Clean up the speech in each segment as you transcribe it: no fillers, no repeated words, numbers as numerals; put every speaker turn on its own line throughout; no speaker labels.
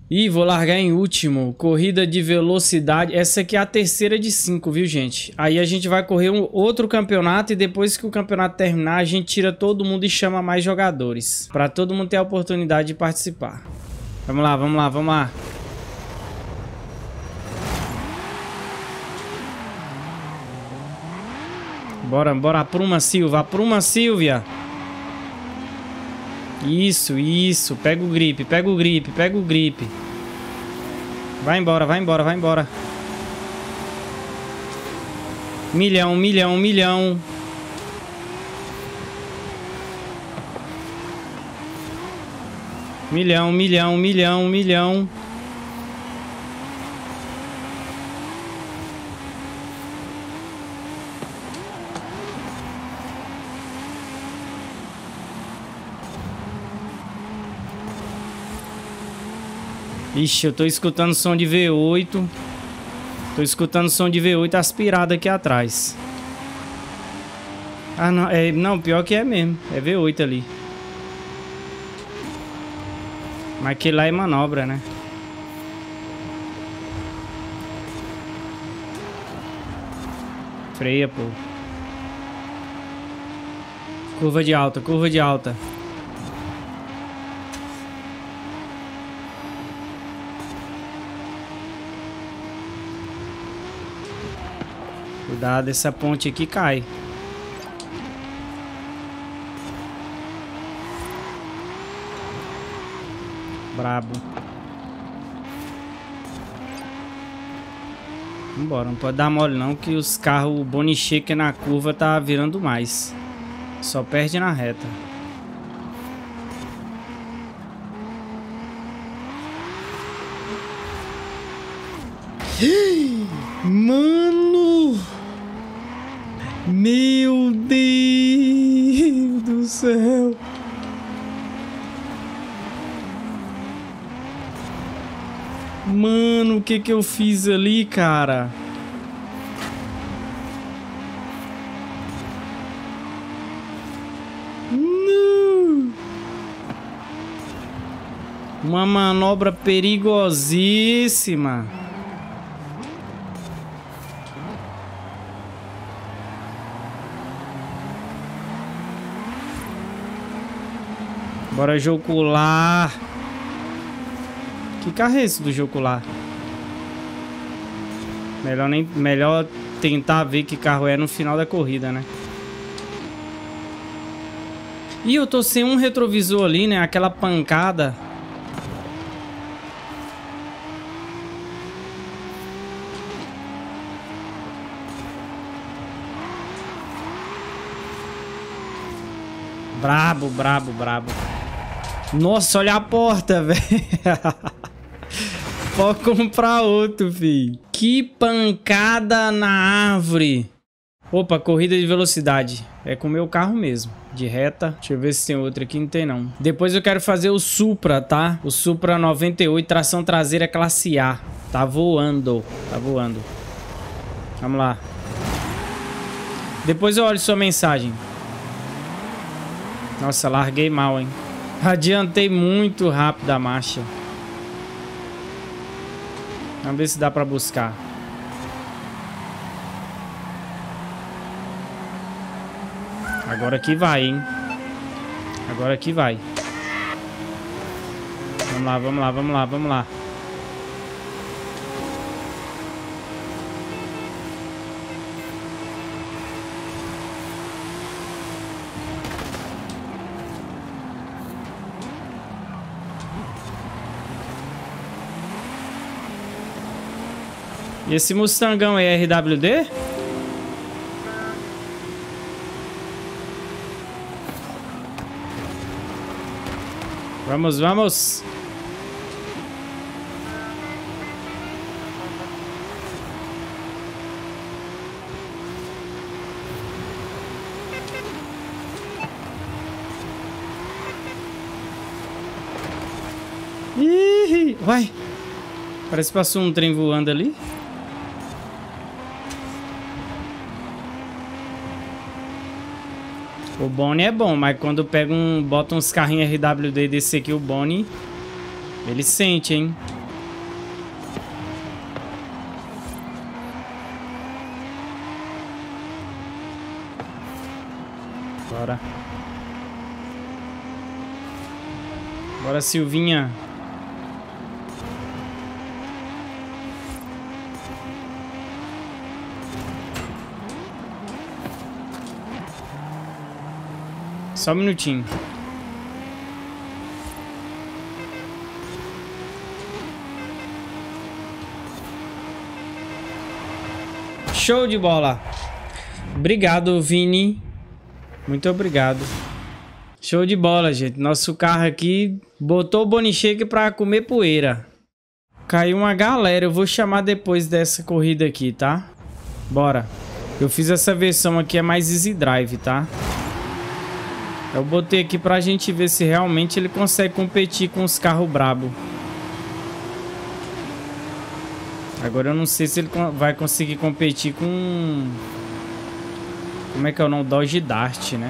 Ih, vou largar em último. Corrida de velocidade. Essa aqui é a terceira de 5, viu, gente? Aí a gente vai correr um outro campeonato e depois que o campeonato terminar, a gente tira todo mundo e chama mais jogadores. Pra todo mundo ter a oportunidade de participar. Vamos lá, vamos lá, vamos lá. Bora, bora. Apruma, Silva. Apruma, Silvia. Isso, isso. Pega o grip, pega o grip, pega o grip. Vai embora, vai embora, vai embora. Milhão, milhão, milhão. Milhão, milhão, milhão, milhão. Ixi, eu tô escutando som de V8. Tô escutando som de V8 aspirado aqui atrás. Ah, não. Não, pior que é mesmo. É V8 ali. Mas aquele lá é manobra, né? Freia, pô. Curva de alta, curva de alta. Cuidado, essa ponte aqui cai. Brabo. Vambora, não pode dar mole não, que os carros, o bonicheque na curva tá virando mais. Só perde na reta. Mano! Meu Deus do céu! Mano, o que que eu fiz ali, cara? Não! Uma manobra perigosíssima. Bora jocular. Que carro é esse do jocular? Melhor tentar ver que carro é no final da corrida, né? E eu tô sem um retrovisor ali, né? Aquela pancada. Brabo, brabo, brabo. Nossa, olha a porta, velho. Pode comprar outro, filho. Que pancada na árvore. Opa, corrida de velocidade. É com o meu carro mesmo. De reta. Deixa eu ver se tem outro aqui. Não tem, não. Depois eu quero fazer o Supra, tá? O Supra 98, tração traseira classe A. Tá voando. Tá voando. Vamos lá. Depois eu olho sua mensagem. Nossa, larguei mal, hein? Adiantei muito rápido a marcha. Vamos ver se dá pra buscar. Agora que vai, hein? Agora que vai. Vamos lá, vamos lá, vamos lá, vamos lá. E esse Mustangão é RWD? Vamos, vamos. Ih, uai. Parece que passou um trem voando ali. O Bonnie é bom, mas quando pega bota uns carrinhos RWD desse aqui, o Bonnie, ele sente, hein? Bora. Bora, Silvinha. Só um minutinho. Show de bola. Obrigado, Vini. Muito obrigado. Show de bola, gente. Nosso carro aqui botou o Bonicheque pra comer poeira. Caiu uma galera. Eu vou chamar depois dessa corrida aqui, tá? Bora. Eu fiz essa versão aqui, é mais easy drive, tá? Eu botei aqui pra gente ver se realmente ele consegue competir com os carros brabo. Agora eu não sei se ele vai conseguir competir com... Como é que é o nome? Dodge Dart, né?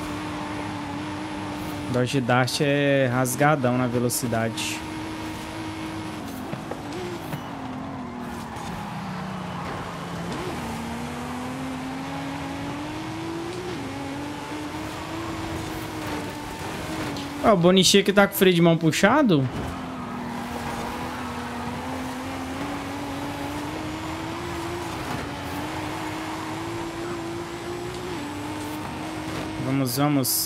Dodge Dart é rasgadão na velocidade. Ó, o Bonicheque tá com o freio de mão puxado. Vamos.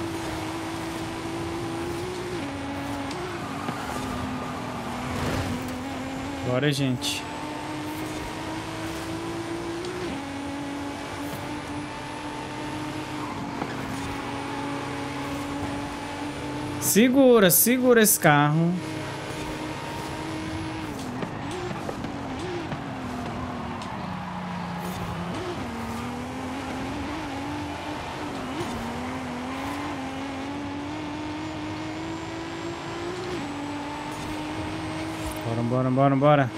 Bora, gente. Segura esse carro. Bora.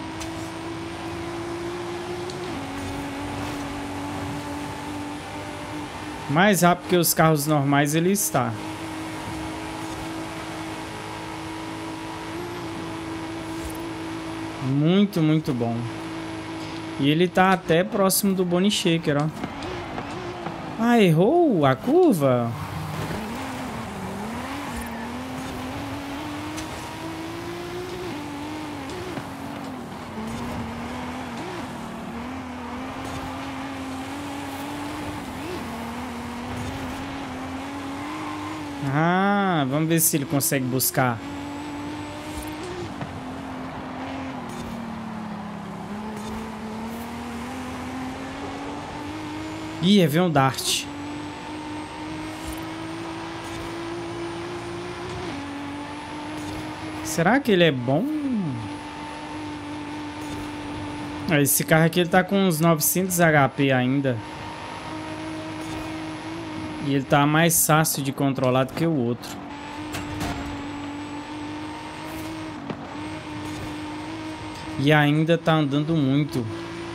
Mais rápido que os carros normais ele está. Muito bom. E ele tá até próximo do Bonicheque, ó. Ah, errou a curva? Ah, vamos ver se ele consegue buscar. Ih, veio um Dart. Será que ele é bom? Esse carro aqui ele tá com uns 900 HP ainda. E ele tá mais fácil de controlar do que o outro. E ainda tá andando muito.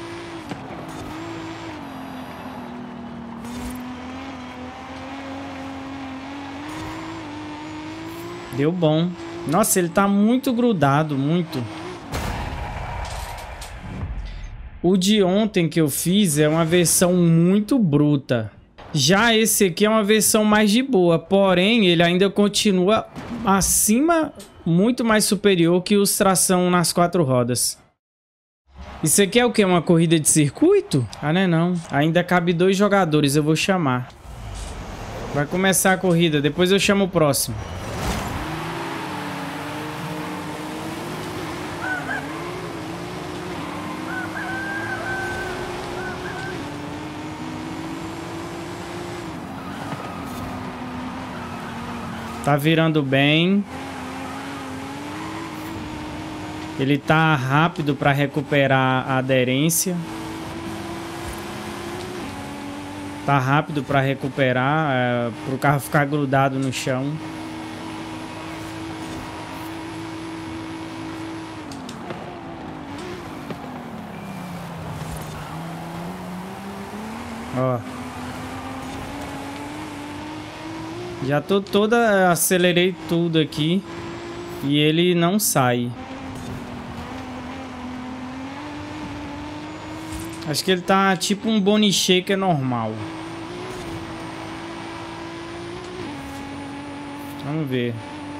Deu bom. Nossa, ele tá muito grudado, muito. O de ontem que eu fiz é uma versão muito bruta. Já esse aqui é uma versão mais de boa, porém ele ainda continua acima, muito mais superior que os tração nas 4 rodas. Isso aqui é o que? Uma corrida de circuito? Ah, não é não. Ainda cabe 2 jogadores, eu vou chamar. Vai começar a corrida, depois eu chamo o próximo. Tá virando bem. Ele tá rápido para recuperar a aderência. Tá rápido para recuperar, para o carro ficar grudado no chão. Ó. Já tô toda... Acelerei tudo aqui. E ele não sai. Acho que ele tá tipo um Bonicheque normal. Vamos ver.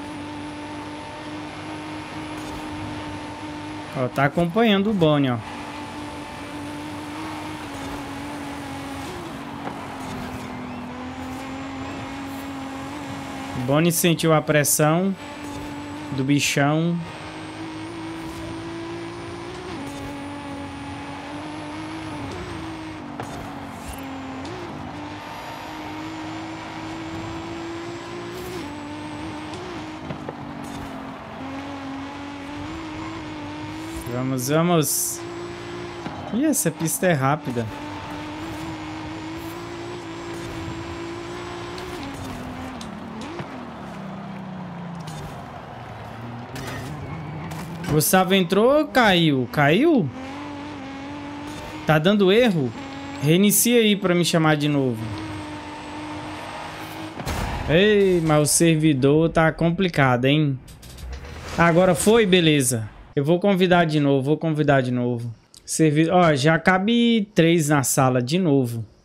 Ó, tá acompanhando o Bonnie, ó. O Bonnie sentiu a pressão do bichão. Vamos, vamos. Ih, essa pista é rápida. Gustavo entrou ou caiu? Caiu? Tá dando erro? Reinicia aí pra me chamar de novo. Ei, mas o servidor tá complicado, hein? Agora foi? Beleza. Eu vou convidar de novo, Ó, já cabe 3 na sala de novo.